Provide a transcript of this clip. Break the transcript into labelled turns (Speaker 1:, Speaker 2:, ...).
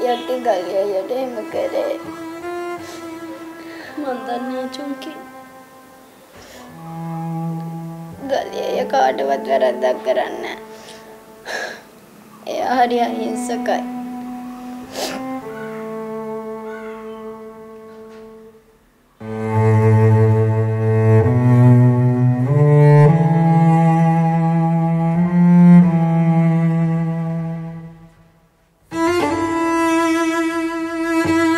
Speaker 1: යටි ගලියට එම කරේ.
Speaker 2: මන් දන්නේ චුන්කි.
Speaker 1: ගලිය කාටවත් වැරද්දක් කරන්නේ නැහැ. එයා හරි අහිංසකයි.